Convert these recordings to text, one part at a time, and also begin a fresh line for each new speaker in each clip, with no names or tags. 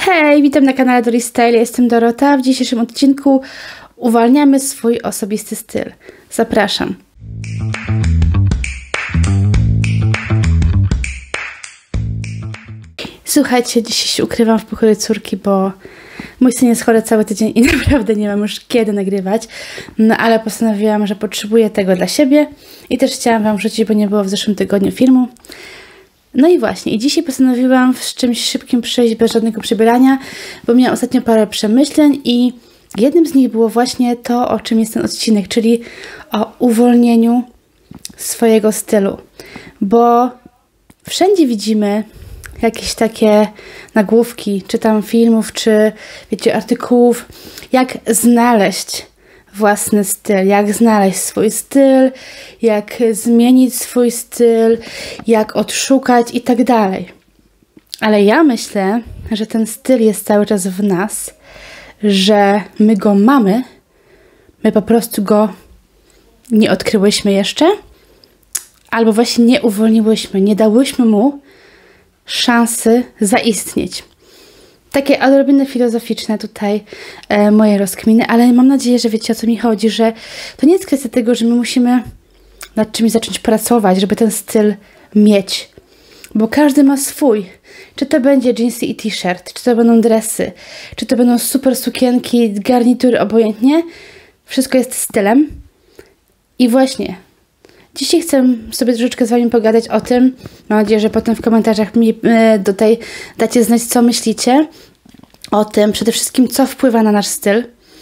Hej, witam na kanale Dori Style, jestem Dorota. W dzisiejszym odcinku uwalniamy swój osobisty styl. Zapraszam. Słuchajcie, dzisiaj się ukrywam w pokoju córki, bo mój syn jest chory cały tydzień i naprawdę nie mam już kiedy nagrywać. No ale postanowiłam, że potrzebuję tego dla siebie i też chciałam wam wrzucić, bo nie było w zeszłym tygodniu filmu. No i właśnie, i dzisiaj postanowiłam z czymś szybkim przyjść bez żadnego przebierania, bo miałam ostatnio parę przemyśleń i jednym z nich było właśnie to, o czym jest ten odcinek, czyli o uwolnieniu swojego stylu. Bo wszędzie widzimy jakieś takie nagłówki, czy tam filmów, czy wiecie, artykułów, jak znaleźć własny styl, jak znaleźć swój styl, jak zmienić swój styl, jak odszukać i tak dalej. Ale ja myślę, że ten styl jest cały czas w nas, że my go mamy, my po prostu go nie odkryłyśmy jeszcze, albo właśnie nie uwolniłyśmy, nie dałyśmy mu szansy zaistnieć. Takie odrobinę filozoficzne tutaj moje rozkminy, ale mam nadzieję, że wiecie, o co mi chodzi, że to nie jest kwestia tego, że my musimy nad czymś zacząć pracować, żeby ten styl mieć. Bo każdy ma swój. Czy to będzie dżinsy i t-shirt, czy to będą dresy, czy to będą super sukienki, garnitury, obojętnie. Wszystko jest stylem. I właśnie dzisiaj chcę sobie troszeczkę z wami pogadać o tym. Mam nadzieję, że potem w komentarzach mi tutaj dacie znać, co myślicie o tym. Przede wszystkim, co wpływa na nasz styl.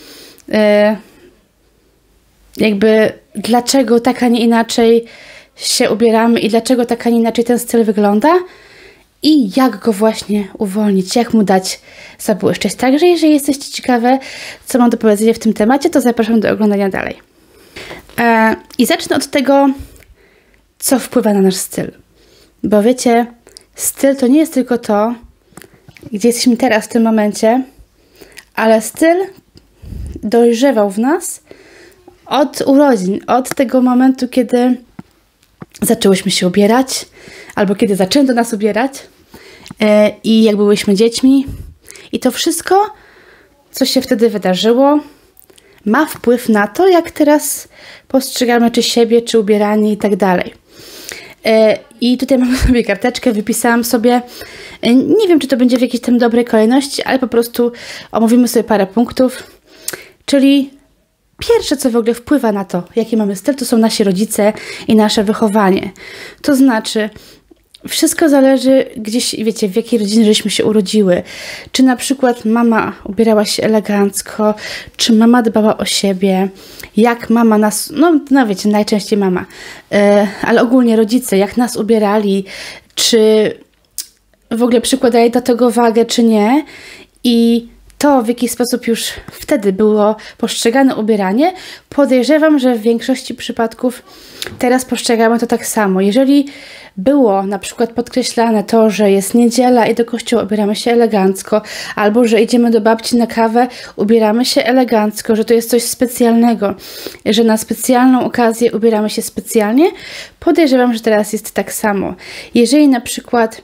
Jakby dlaczego tak, a nie inaczej się ubieramy i dlaczego tak, a nie inaczej ten styl wygląda. I jak go właśnie uwolnić, jak mu dać zabłyszczeć. Także jeżeli jesteście ciekawe, co mam do powiedzenia w tym temacie, to zapraszam do oglądania dalej. I zacznę od tego, co wpływa na nasz styl. Bo wiecie, styl to nie jest tylko to, gdzie jesteśmy teraz w tym momencie, ale styl dojrzewał w nas od urodzin, od tego momentu, kiedy zaczęłyśmy się ubierać, albo kiedy zaczęto nas ubierać i jak byłyśmy dziećmi. I to wszystko, co się wtedy wydarzyło, ma wpływ na to, jak teraz postrzegamy czy siebie, czy ubieranie i tak dalej. I tutaj mam sobie karteczkę, wypisałam sobie, nie wiem, czy to będzie w jakiejś tam dobrej kolejności, ale po prostu omówimy sobie parę punktów. Czyli pierwsze, co w ogóle wpływa na to, jaki mamy styl, to są nasi rodzice i nasze wychowanie. To znaczy, wszystko zależy gdzieś, wiecie, w jakiej rodzinie żeśmy się urodziły. Czy na przykład mama ubierała się elegancko, czy mama dbała o siebie, jak mama nas, no wiecie, najczęściej mama, ale ogólnie rodzice, jak nas ubierali, czy w ogóle przykładali do tego wagę, czy nie. I to, w jaki sposób już wtedy było postrzegane ubieranie, podejrzewam, że w większości przypadków teraz postrzegamy to tak samo. Jeżeli było na przykład podkreślane to, że jest niedziela i do kościoła ubieramy się elegancko, albo że idziemy do babci na kawę, ubieramy się elegancko, że to jest coś specjalnego, że na specjalną okazję ubieramy się specjalnie, podejrzewam, że teraz jest tak samo. Jeżeli na przykład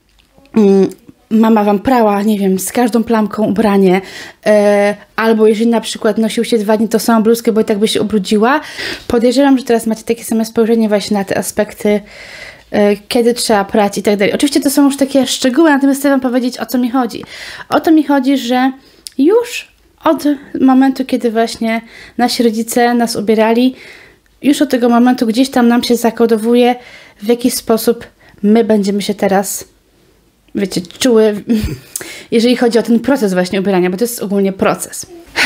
mama wam prała, nie wiem, z każdą plamką ubranie, albo jeżeli na przykład nosił się 2 dni tą samą bluzkę, bo i tak by się ubrudziła, podejrzewam, że teraz macie takie same spojrzenie właśnie na te aspekty, kiedy trzeba prać i tak dalej. Oczywiście to są już takie szczegóły, natomiast chcę wam powiedzieć, o co mi chodzi. O to mi chodzi, że już od momentu, kiedy właśnie nasi rodzice nas ubierali, już od tego momentu gdzieś tam nam się zakodowuje, w jaki sposób my będziemy się teraz, wiecie, czuły, jeżeli chodzi o ten proces właśnie ubierania, bo to jest ogólnie proces.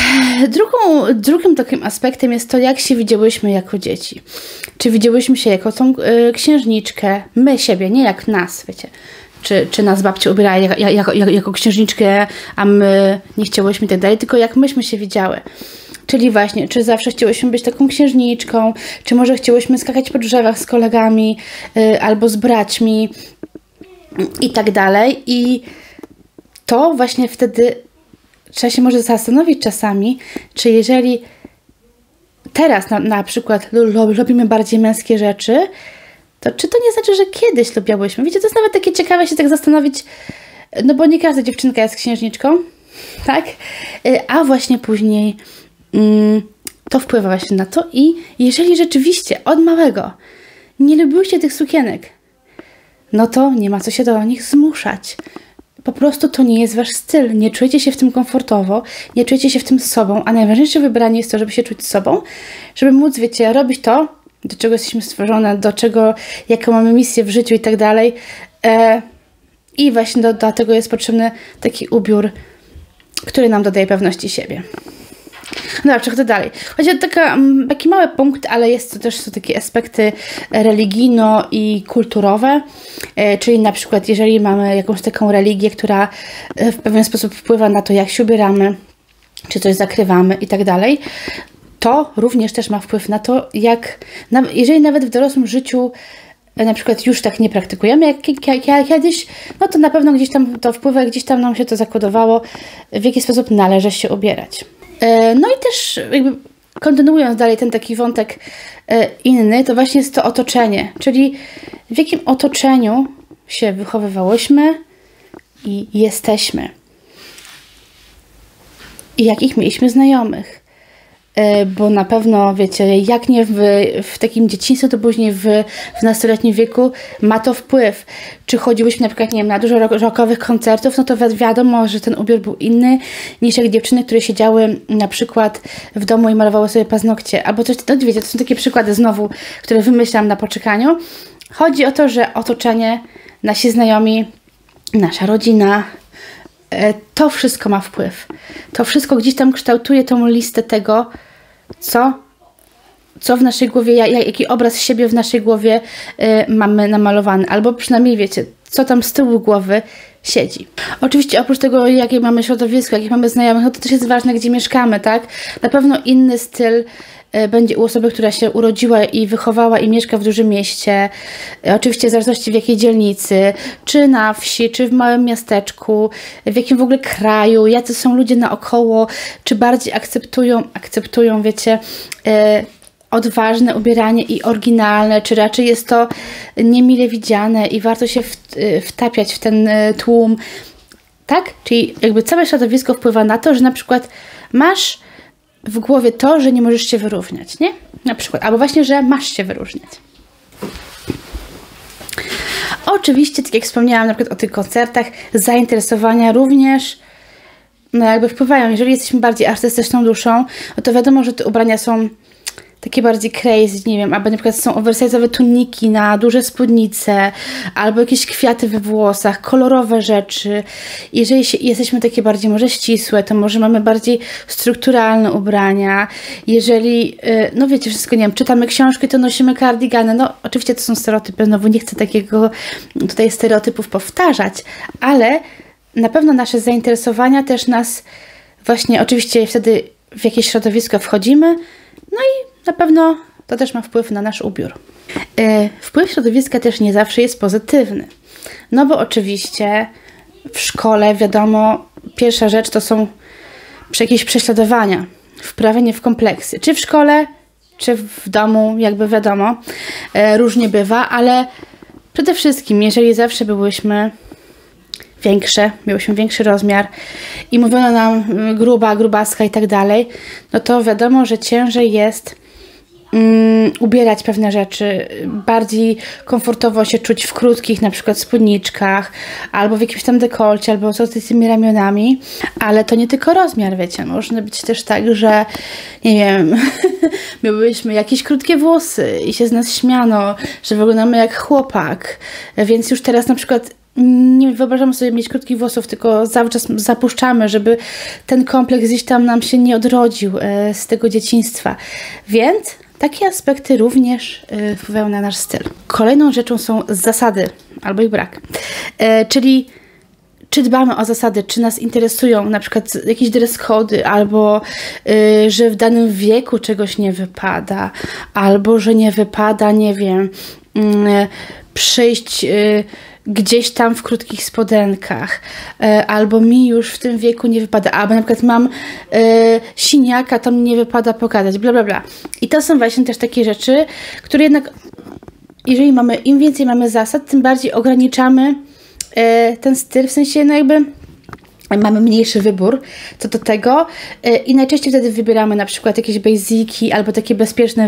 Drugim takim aspektem jest to, jak się widziałyśmy jako dzieci. Czy widziałyśmy się jako tą księżniczkę, my siebie, nie jak nas, wiecie. Czy nas babcia ubierała jako księżniczkę, a my nie chciałyśmy i tak dalej, tylko jak myśmy się widziały. Czyli właśnie, czy zawsze chciałyśmy być taką księżniczką, czy może chciałyśmy skakać po drzewach z kolegami, albo z braćmi i tak dalej. I to właśnie wtedy trzeba się może zastanowić czasami, czy jeżeli teraz na przykład lubimy bardziej męskie rzeczy, to czy to nie znaczy, że kiedyś lubiałyśmy? Wiecie, to jest nawet takie ciekawe się tak zastanowić, no bo nie każda dziewczynka jest księżniczką, tak? A właśnie później to wpływa właśnie na to i jeżeli rzeczywiście od małego nie lubiłyście tych sukienek, no to nie ma co się do nich zmuszać. Po prostu to nie jest wasz styl. Nie czujecie się w tym komfortowo, nie czujecie się w tym sobą, a najważniejsze wybranie jest to, żeby się czuć sobą, żeby móc, wiecie, robić to, do czego jesteśmy stworzone, do czego, jaką mamy misję w życiu i tak dalej. I właśnie do tego jest potrzebny taki ubiór, który nam dodaje pewności siebie. No dobra, przechodzę dalej. Chodzi o taki mały punkt, ale są takie aspekty religijno- i kulturowe, czyli na przykład jeżeli mamy jakąś taką religię, która w pewien sposób wpływa na to, jak się ubieramy, czy coś zakrywamy i tak dalej, to również też ma wpływ na to, jeżeli nawet w dorosłym życiu na przykład już tak nie praktykujemy jak kiedyś, no to na pewno gdzieś tam to wpływa, gdzieś tam nam się to zakodowało, w jaki sposób należy się ubierać. No i też jakby kontynuując dalej ten taki wątek inny, to właśnie jest to otoczenie, czyli w jakim otoczeniu się wychowywałyśmy i jesteśmy. I jakich mieliśmy znajomych. Bo na pewno, wiecie, jak nie w takim dzieciństwie, to później w nastoletnim wieku ma to wpływ. Czy chodziłyśmy na przykład, nie wiem, na dużo rockowych koncertów, no to wiadomo, że ten ubiór był inny niż jak dziewczyny, które siedziały na przykład w domu i malowały sobie paznokcie. Albo coś, no wiecie, to są takie przykłady znowu, które wymyślam na poczekaniu. Chodzi o to, że otoczenie, nasi znajomi, nasza rodzina, to wszystko ma wpływ. To wszystko gdzieś tam kształtuje tą listę tego, co w naszej głowie, jaki obraz siebie w naszej głowie mamy namalowany. Albo przynajmniej wiecie, co tam z tyłu głowy siedzi. Oczywiście oprócz tego, jakie mamy środowisko, jakich mamy znajomych, no to też jest ważne, gdzie mieszkamy, tak? Na pewno inny styl będzie u osoby, która się urodziła i wychowała i mieszka w dużym mieście. Oczywiście w zależności w jakiej dzielnicy, czy na wsi, czy w małym miasteczku, w jakim w ogóle kraju, jacy są ludzie naokoło, czy bardziej akceptują, wiecie, odważne ubieranie i oryginalne, czy raczej jest to niemile widziane i warto się wtapiać w ten tłum. Tak? Czyli jakby całe środowisko wpływa na to, że na przykład masz w głowie to, że nie możesz się wyróżniać, nie? Na przykład. Albo właśnie, że masz się wyróżniać. Oczywiście, tak jak wspomniałam na przykład o tych koncertach, zainteresowania również no jakby wpływają. Jeżeli jesteśmy bardziej artystyczną duszą, no to wiadomo, że te ubrania są takie bardziej crazy, nie wiem, albo na przykład są oversize'owe tuniki na duże spódnice, albo jakieś kwiaty we włosach, kolorowe rzeczy. Jeżeli jesteśmy takie bardziej może ścisłe, to może mamy bardziej strukturalne ubrania. Jeżeli, no wiecie, wszystko, nie wiem, czytamy książki, to nosimy kardigany. No oczywiście to są stereotypy, znowu nie chcę takiego tutaj stereotypów powtarzać, ale na pewno nasze zainteresowania też nas właśnie, oczywiście wtedy w jakieś środowisko wchodzimy, no i na pewno to też ma wpływ na nasz ubiór. Wpływ środowiska też nie zawsze jest pozytywny. No bo oczywiście w szkole, wiadomo, pierwsza rzecz to są jakieś prześladowania, wprawienie w kompleksy. Czy w szkole, czy w domu, jakby wiadomo, różnie bywa, ale przede wszystkim, jeżeli zawsze byłyśmy większe, miałyśmy większy rozmiar i mówiono nam grubaska i tak dalej, no to wiadomo, że ciężej jest ubierać pewne rzeczy, bardziej komfortowo się czuć w krótkich na przykład spódniczkach, albo w jakimś tam dekolcie, albo z tymi ramionami, ale to nie tylko rozmiar, wiecie, może być też tak, że nie wiem, miałyśmy jakieś krótkie włosy i się z nas śmiano, że wyglądamy jak chłopak, więc już teraz na przykład nie wyobrażamy sobie mieć krótkich włosów, tylko cały czas zapuszczamy, żeby ten kompleks gdzieś tam nam się nie odrodził z tego dzieciństwa. Więc takie aspekty również wpływają na nasz styl. Kolejną rzeczą są zasady, albo ich brak. Czyli czy dbamy o zasady, czy nas interesują na przykład jakieś dress cody, albo że w danym wieku czegoś nie wypada, albo że nie wypada, nie wiem, przyjść gdzieś tam w krótkich spodenkach, albo mi już w tym wieku nie wypada, albo na przykład mam siniaka, to mi nie wypada pokazać, bla bla bla. I to są właśnie też takie rzeczy, które jednak, jeżeli im więcej mamy zasad, tym bardziej ograniczamy ten styl, w sensie no jakby mamy mniejszy wybór co do tego i najczęściej wtedy wybieramy na przykład jakieś basiki albo takie bezpieczne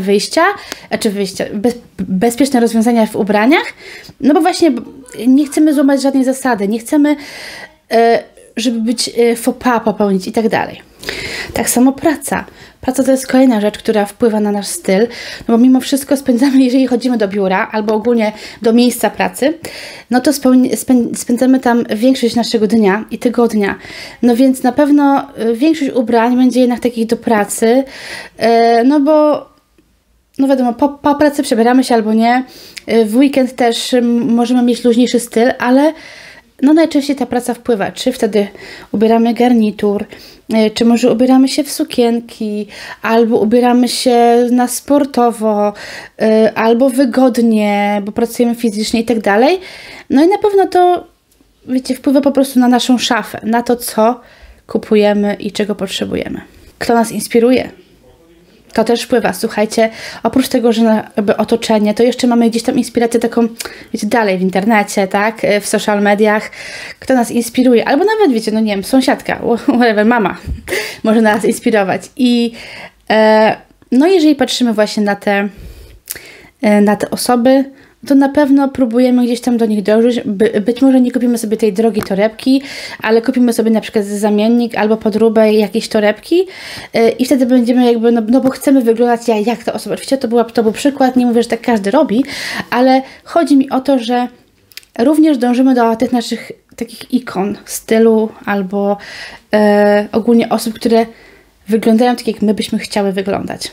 bezpieczne rozwiązania w ubraniach, no bo właśnie nie chcemy złamać żadnej zasady, nie chcemy, żeby być faux pas popełnić i tak dalej. Tak samo praca. Praca to jest kolejna rzecz, która wpływa na nasz styl, no bo mimo wszystko spędzamy, jeżeli chodzimy do biura albo ogólnie do miejsca pracy, no to spędzamy tam większość naszego dnia i tygodnia. No więc na pewno większość ubrań będzie jednak takich do pracy, no bo no wiadomo, po pracy przebieramy się albo nie. W weekend też możemy mieć luźniejszy styl, ale no najczęściej ta praca wpływa, czy wtedy ubieramy garnitur, czy może ubieramy się w sukienki, albo ubieramy się na sportowo, albo wygodnie, bo pracujemy fizycznie i tak dalej. No i na pewno to, wiecie, wpływa po prostu na naszą szafę, na to, co kupujemy i czego potrzebujemy. Kto nas inspiruje? To też wpływa, słuchajcie, oprócz tego, że jakby otoczenie, to jeszcze mamy gdzieś tam inspirację taką, wiecie, dalej w internecie, tak, w social mediach, kto nas inspiruje, albo nawet, wiecie, no nie wiem, sąsiadka, whatever, mama może nas inspirować i no jeżeli patrzymy właśnie na te osoby, to na pewno próbujemy gdzieś tam do nich dążyć. Być może nie kupimy sobie tej drogiej torebki, ale kupimy sobie na przykład zamiennik albo podróbę jakiejś torebki i wtedy będziemy jakby, no bo chcemy wyglądać jak ta osoba. Oczywiście to był przykład, nie mówię, że tak każdy robi, ale chodzi mi o to, że również dążymy do tych naszych takich ikon stylu albo ogólnie osób, które wyglądają tak, jak my byśmy chciały wyglądać.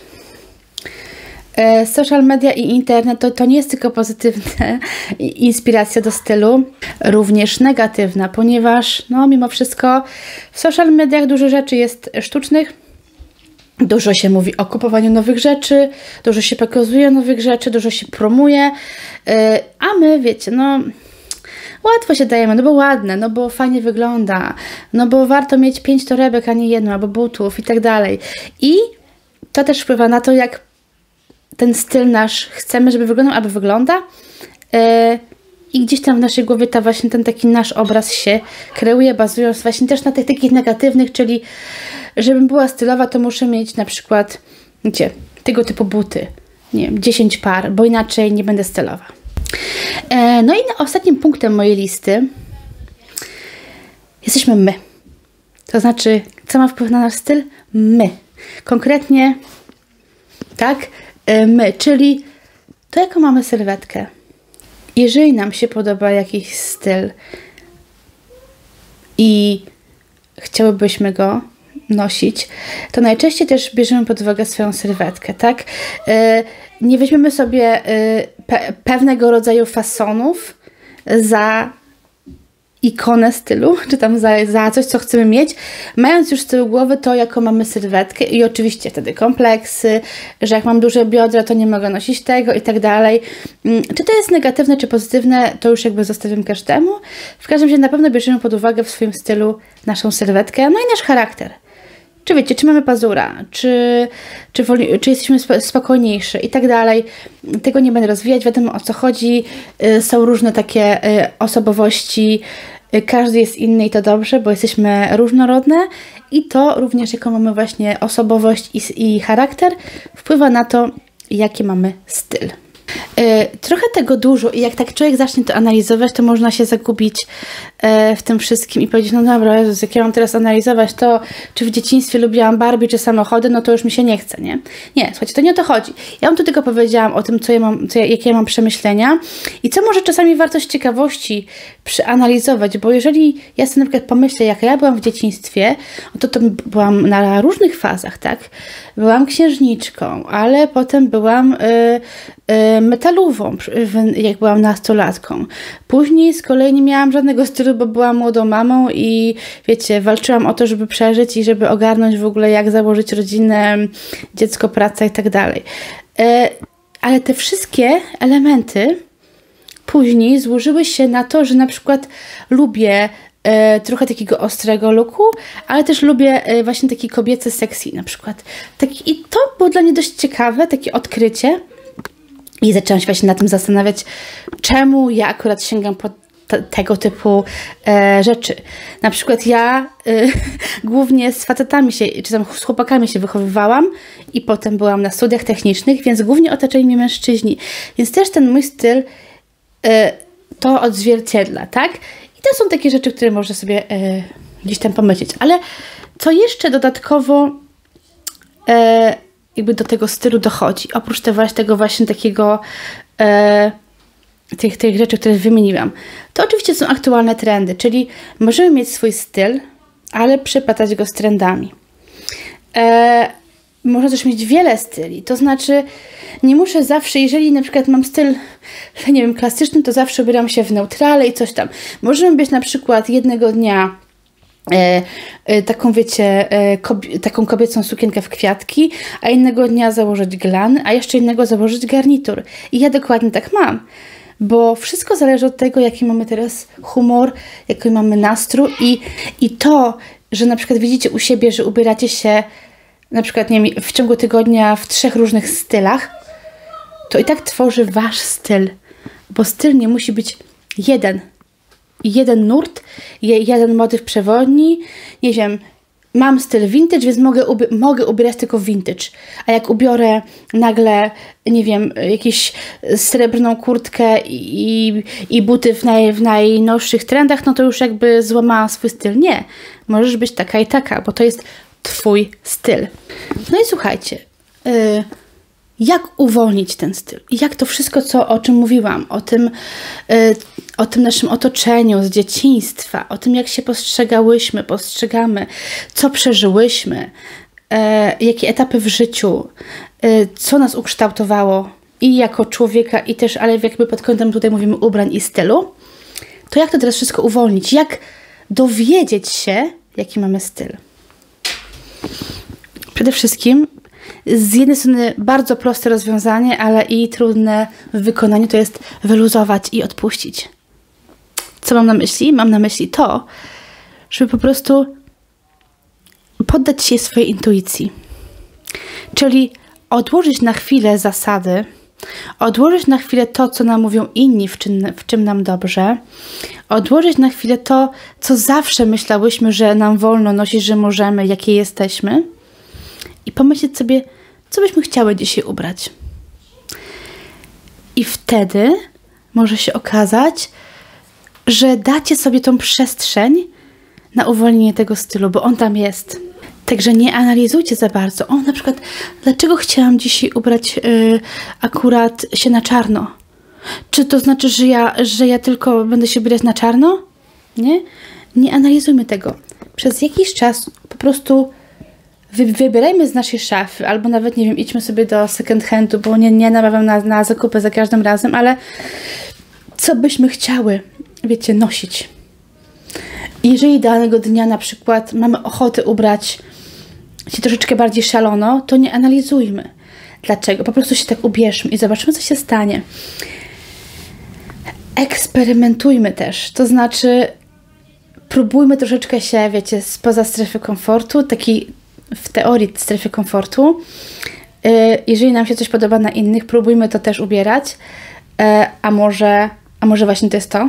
Social media i internet to nie jest tylko pozytywna inspiracja do stylu, również negatywna, ponieważ no mimo wszystko w social mediach dużo rzeczy jest sztucznych, dużo się mówi o kupowaniu nowych rzeczy, dużo się pokazuje nowych rzeczy, dużo się promuje, a my, wiecie, no łatwo się dajemy, no bo ładne, no bo fajnie wygląda, no bo warto mieć 5 torebek, a nie jedną, albo butów i tak dalej. I to też wpływa na to, jak ten styl nasz chcemy, żeby wyglądał, albo wygląda i gdzieś tam w naszej głowie właśnie ten taki nasz obraz się kreuje, bazując właśnie też na tych takich negatywnych, czyli żebym była stylowa, to muszę mieć na przykład, wiecie, tego typu buty, nie wiem, 10 par, bo inaczej nie będę stylowa. No i ostatnim punktem mojej listy jesteśmy my. To znaczy, co ma wpływ na nasz styl? My. Konkretnie, tak? My, czyli to, jaką mamy sylwetkę. Jeżeli nam się podoba jakiś styl i chciałybyśmy go nosić, to najczęściej też bierzemy pod uwagę swoją sylwetkę, tak? Nie weźmiemy sobie pewnego rodzaju fasonów za ikonę stylu, czy tam za coś, co chcemy mieć, mając już z tyłu głowy to, jaką mamy sylwetkę i oczywiście wtedy kompleksy, że jak mam duże biodra, to nie mogę nosić tego i tak dalej. Czy to jest negatywne, czy pozytywne, to już jakby zostawiam każdemu. W każdym razie na pewno bierzemy pod uwagę w swoim stylu naszą sylwetkę, no i nasz charakter. Czy wiecie, czy mamy pazura, czy jesteśmy spokojniejsi i tak dalej. Tego nie będę rozwijać, wiadomo o co chodzi. Są różne takie osobowości, każdy jest inny i to dobrze, bo jesteśmy różnorodne i to również jaką mamy właśnie osobowość i charakter wpływa na to, jaki mamy styl. Trochę tego dużo i jak tak człowiek zacznie to analizować, to można się zagubić w tym wszystkim i powiedzieć, no dobra, Jezus, jak ja mam teraz analizować to, czy w dzieciństwie lubiłam Barbie, czy samochody, no to już mi się nie chce, nie? Nie, słuchajcie, to nie o to chodzi. Ja wam tu tylko powiedziałam o tym, jakie ja mam przemyślenia i co może czasami warto z ciekawości przeanalizować, bo jeżeli ja sobie na przykład pomyślę, jaka ja byłam w dzieciństwie, to byłam na różnych fazach, tak? Byłam księżniczką, ale potem byłam metalową, jak byłam nastolatką. Później z kolei nie miałam żadnego stylu, bo byłam młodą mamą i wiecie, walczyłam o to, żeby przeżyć i żeby ogarnąć w ogóle, jak założyć rodzinę, dziecko, praca i tak dalej. Ale te wszystkie elementy później złożyły się na to, że na przykład lubię trochę takiego ostrego looku, ale też lubię właśnie taki kobiecy sexy na przykład. I to było dla mnie dość ciekawe, takie odkrycie. I zaczęłam się właśnie na tym zastanawiać, czemu ja akurat sięgam po tego typu rzeczy. Na przykład ja głównie z facetami czy tam z chłopakami się wychowywałam i potem byłam na studiach technicznych, więc głównie otaczali mnie mężczyźni. Więc też ten mój styl to odzwierciedla, tak? I to są takie rzeczy, które można sobie gdzieś tam pomyśleć. Ale co jeszcze dodatkowo jakby do tego stylu dochodzi, oprócz tego właśnie takiego tych rzeczy, które wymieniłam, to oczywiście są aktualne trendy, czyli możemy mieć swój styl, ale przeplatać go z trendami. Można też mieć wiele styli, to znaczy nie muszę zawsze, jeżeli na przykład mam styl, nie wiem, klasyczny, to zawsze ubieram się w neutrale i coś tam. Możemy być na przykład jednego dnia taką, wiecie, taką kobiecą sukienkę w kwiatki, a innego dnia założyć glany, a jeszcze innego założyć garnitur. I ja dokładnie tak mam, bo wszystko zależy od tego, jaki mamy teraz humor, jaki mamy nastrój i to, że na przykład widzicie u siebie, że ubieracie się na przykład, nie wiem, w ciągu tygodnia w 3 różnych stylach, to i tak tworzy wasz styl, bo styl nie musi być jeden nurt, jeden motyw przewodni, nie wiem, mam styl vintage, więc mogę ubierać tylko vintage, a jak ubiorę nagle, nie wiem, jakąś srebrną kurtkę i buty w najnowszych trendach, no to już jakby złamałam swój styl. Nie, możesz być taka i taka, bo to jest twój styl. No i słuchajcie, jak uwolnić ten styl? I jak to wszystko, o czym mówiłam, o tym naszym otoczeniu z dzieciństwa, o tym, jak się postrzegamy, co przeżyłyśmy, jakie etapy w życiu, co nas ukształtowało i jako człowieka, i też, ale jakby pod kątem tutaj mówimy ubrań i stylu, to jak to teraz wszystko uwolnić? Jak dowiedzieć się, jaki mamy styl? Przede wszystkim z jednej strony bardzo proste rozwiązanie, ale i trudne w wykonaniu, to jest wyluzować i odpuścić. Co mam na myśli? Mam na myśli to, żeby po prostu poddać się swojej intuicji. Czyli odłożyć na chwilę zasady, odłożyć na chwilę to, co nam mówią inni, w czym nam dobrze, odłożyć na chwilę to, co zawsze myślałyśmy, że nam wolno nosić, że możemy, jakie jesteśmy, i pomyśleć sobie, co byśmy chciały dzisiaj ubrać. I wtedy może się okazać, że dacie sobie tą przestrzeń na uwolnienie tego stylu, bo on tam jest. Także nie analizujcie za bardzo. Na przykład, dlaczego chciałam dzisiaj ubrać akurat się na czarno? Czy to znaczy, że ja tylko będę się ubierać na czarno? Nie? Nie analizujmy tego. Przez jakiś czas po prostu wybierajmy z naszej szafy, albo nawet, nie wiem, idźmy sobie do second handu, bo nie namawiam na zakupy za każdym razem, ale co byśmy chciały, wiecie, nosić. Jeżeli danego dnia na przykład mamy ochotę ubrać się troszeczkę bardziej szalono, to nie analizujmy. Dlaczego? Po prostu się tak ubierzmy i zobaczymy, co się stanie. Eksperymentujmy też, to znaczy próbujmy troszeczkę się, wiecie, spoza strefy komfortu, taki w teorii strefy komfortu. Jeżeli nam się coś podoba na innych, próbujmy to też ubierać, a może właśnie to jest to.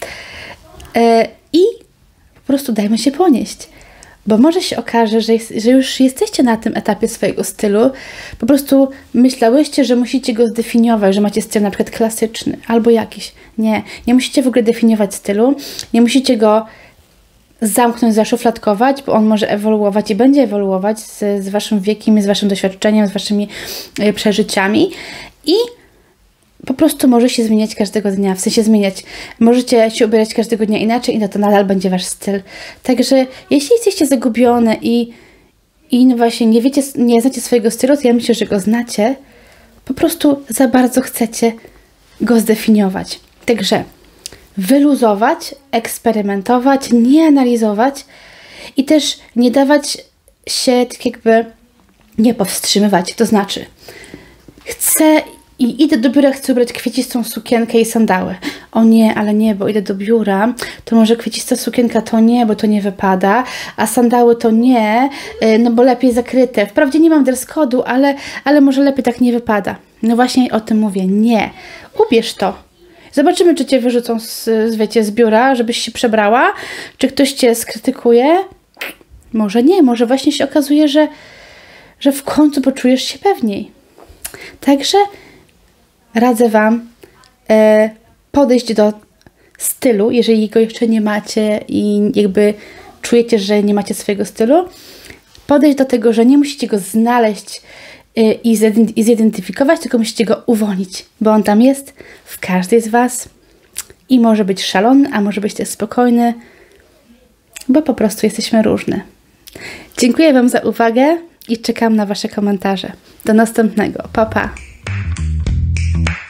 I po prostu dajmy się ponieść. Bo może się okaże, że już jesteście na tym etapie swojego stylu, po prostu myślałyście, że musicie go zdefiniować, że macie styl na przykład klasyczny albo jakiś. Nie musicie w ogóle definiować stylu, nie musicie go zamknąć, zaszufladkować, bo on może ewoluować i będzie ewoluować z waszym wiekiem, z waszym doświadczeniem, z waszymi przeżyciami i po prostu może się zmieniać każdego dnia, w sensie zmieniać. Możecie się ubierać każdego dnia inaczej i to nadal będzie wasz styl. Także jeśli jesteście zagubione i no właśnie nie znacie swojego stylu, to ja myślę, że go znacie. Po prostu za bardzo chcecie go zdefiniować. Także wyluzować, eksperymentować, nie analizować i też nie dawać się tak jakby nie powstrzymywać. To znaczy idę do biura, chcę ubrać kwiecistą sukienkę i sandały. O nie, ale nie, bo idę do biura, to może kwiecista sukienka to nie, bo to nie wypada, a sandały to nie, no bo lepiej zakryte. Wprawdzie nie mam dress code'u, ale może lepiej tak nie wypada. No właśnie o tym mówię. Nie. Ubierz to. Zobaczymy, czy cię wyrzucą wiecie, z biura, żebyś się przebrała, czy ktoś cię skrytykuje. Może nie, może właśnie się okazuje, że w końcu poczujesz się pewniej. Także radzę Wam podejść do stylu, jeżeli go jeszcze nie macie i jakby czujecie, że nie macie swojego stylu. Podejść do tego, że nie musicie go znaleźć i zidentyfikować, tylko musicie go uwolnić, bo on tam jest w każdej z Was i może być szalony, a może być też spokojny, bo po prostu jesteśmy różne. Dziękuję Wam za uwagę i czekam na Wasze komentarze. Do następnego. Pa, pa!